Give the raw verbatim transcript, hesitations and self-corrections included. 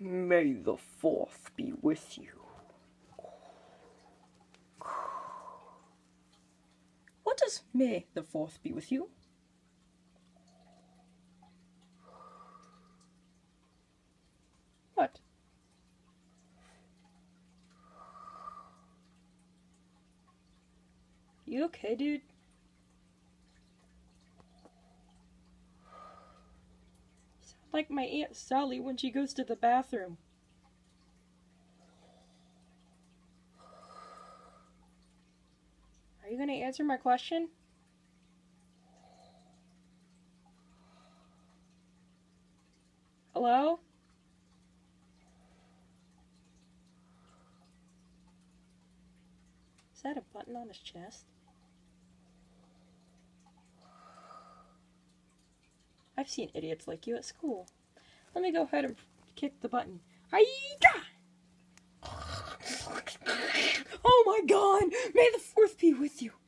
May the fourth be with you. What does may the fourth be with you? What? You okay, dude? You sound like my Aunt Sally when she goes to the bathroom. Are you gonna answer my question? Hello? Is that a button on his chest? I've seen idiots like you at school. Let me go ahead and kick the button. Hi-ya! Oh my god! May the fourth be with you!